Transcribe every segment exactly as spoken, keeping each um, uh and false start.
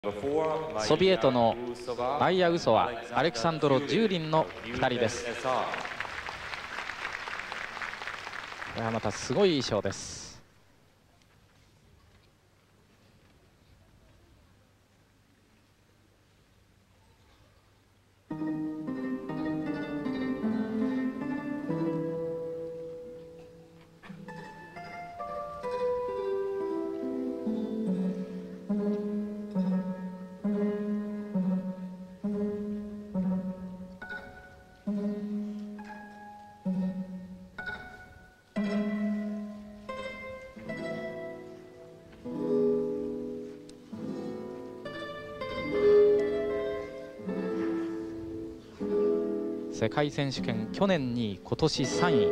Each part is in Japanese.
ソビエトのマイヤ・ウソワ、アレクサンドロ・ジューリンのふたりです。これはまたすごい衣装です。世界選手権去年にい、今年さんい。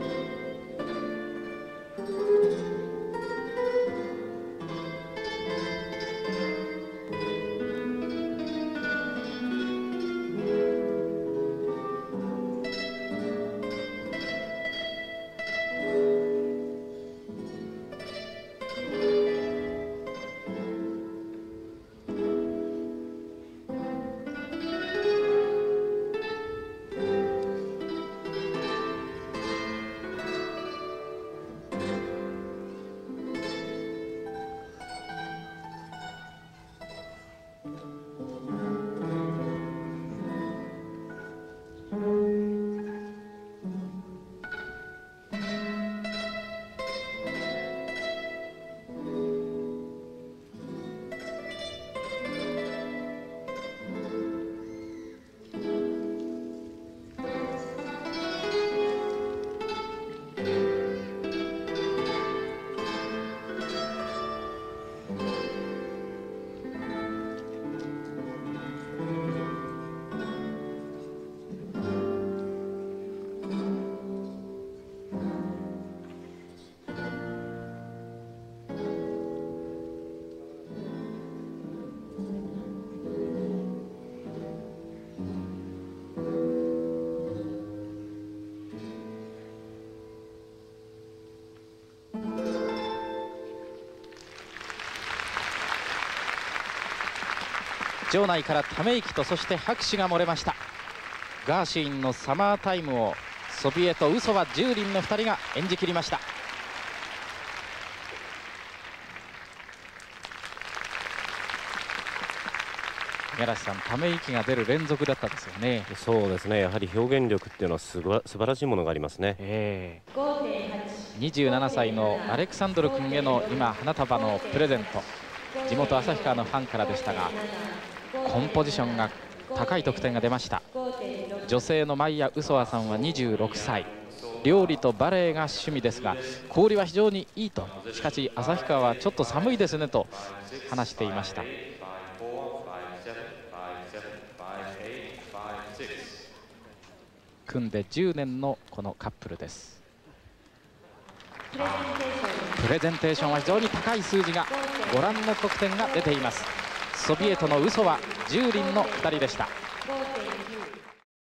場内からため息とそして拍手が漏れました。ガーシーンのサマータイムをソビエトウソワ・ジューリンのふたりが演じきりました。五十嵐さん、ため息が出る連続だったですよね。 そうですね、やはり表現力っていうのはすば素晴らしいものがありますね。 えー、にじゅうななさいのアレクサンドル君への今花束のプレゼント、地元旭川のファンからでしたが、コンポジションが高い得点が出ました。女性のマイヤ・ウソワさんはにじゅうろくさい、料理とバレエが趣味ですが氷は非常にいいと、しかし旭川はちょっと寒いですねと話していました。組んでじゅうねんのこのカップルです。プレゼンテーションは非常に高い数字がご覧の得点が出ています。ソビエトのウソワ、ジューリンのふたりでした。